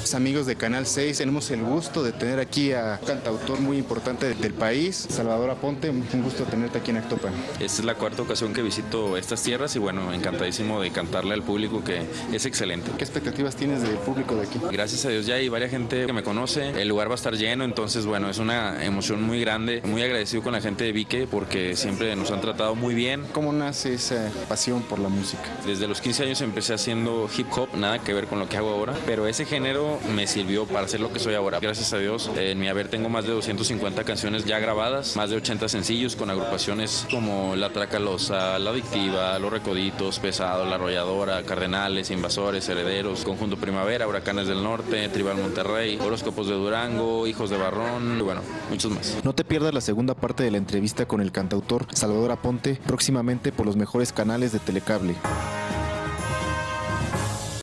Pues, amigos de Canal 6, tenemos el gusto de tener aquí a un cantautor muy importante del país, Salvador Aponte. Un gusto tenerte aquí en Actopan. Esta es la cuarta ocasión que visito estas tierras y bueno, encantadísimo de cantarle al público, que es excelente. ¿Qué expectativas tienes del público de aquí? Gracias a Dios ya hay varias gente que me conoce, el lugar va a estar lleno, entonces bueno, es una emoción muy grande, muy agradecido con la gente de Vique porque siempre nos han tratado muy bien. ¿Cómo nace esa pasión por la música? Desde los 15 años empecé haciendo hip hop, nada que ver con lo que hago ahora, pero ese género me sirvió para ser lo que soy ahora. Gracias a Dios, en mi haber tengo más de 250 canciones ya grabadas, más de 80 sencillos con agrupaciones como La Tracalosa, La Adictiva, Los Recoditos, Pesado, La Arrolladora, Cardenales, Invasores, Herederos, Conjunto Primavera, Huracanes del Norte, Tribal Monterrey, Horóscopos de Durango, Hijos de Barrón y bueno, muchos más. No te pierdas la segunda parte de la entrevista con el cantautor Salvador Aponte próximamente por los mejores canales de Telecable.